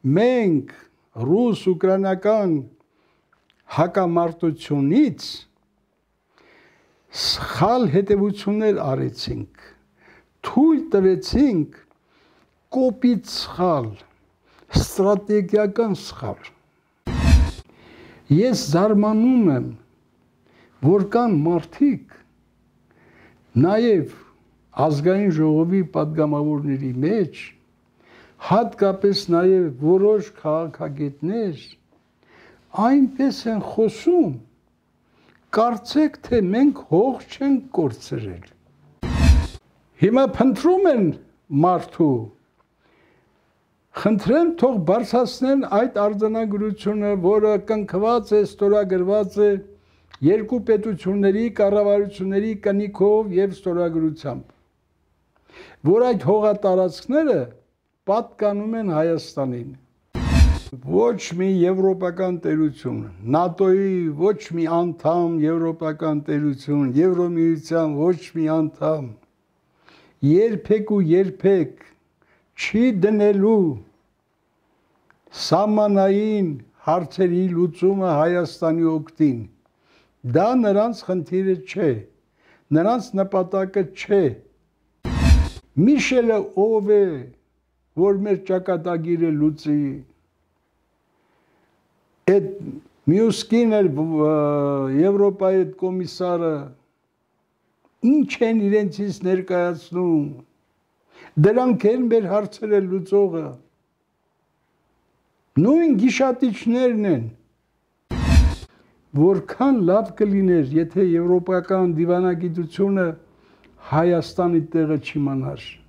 մենք ռուս-ուկրաինական հակամարտությունից սխալ հետևություններ արեցինք, թույլ տվեցինք կոպիտ սխալ, ստրատեգիական սխալ։ Ես զարմանում եմ, որ կան մարդիկ, նաև ազգային ժողովի պատգամավորների մեջ, հատկապես նաև որոշ քաղաքագետներ, այնպես են խոսում, կարծեք, թե մենք հող չենք կորցրել։ Հիմա փնտրում են մարդու, խնդրեմ թող բարձրացնեն այդ արձանագրությունը, որը կնքված է, ստորագրված է երկու պետությունների կառավարությունների կնիքով եւ ստորագրությամբ, որ այդ հողատարածքները պատկանում են Հայաստանին։ Ոչ մի եվրոպական տերություն, ՆԱՏՕ-ի ոչ մի անդամ եվրոպական տերություն, Եվրոմիության ոչ մի անդամ երբեք ու երբեք չի դնելու սահմանային հարցերի լուծումը Հայաստանի օգտին։ Դա նրանց խնդիրը չէ, նրանց նպատակը չէ։ Միշելը ով է, որ մեր ճակատագիրը լուծի։ Այդ մյուս կին էր Եվրոպայի այդ կոմիսարը, ինչ են իրենցից ներկայացնում, դրանք են մեր հարցերը լուծողը, նույն գիշատիչներն են, որքան լավ կլիներ, եթե եվրոպական դիվանագիտությունը Հայաստանի տեղը չիմանար։